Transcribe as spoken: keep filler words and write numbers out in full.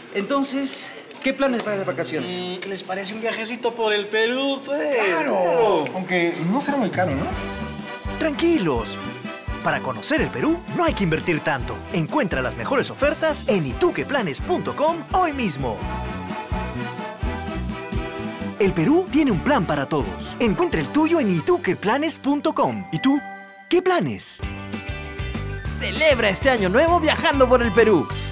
Entonces, ¿qué planes para las vacaciones? Mm, ¿Qué les parece un viajecito por el Perú, pues? ¡Claro! Aunque no será muy caro, ¿no? Tranquilos. Para conocer el Perú, no hay que invertir tanto. Encuentra las mejores ofertas en ituqueplanes punto com hoy mismo. El Perú tiene un plan para todos. Encuentra el tuyo en ituqueplanes punto com. ¿Y tú? ¿Qué planes? Celebra este año nuevo viajando por el Perú.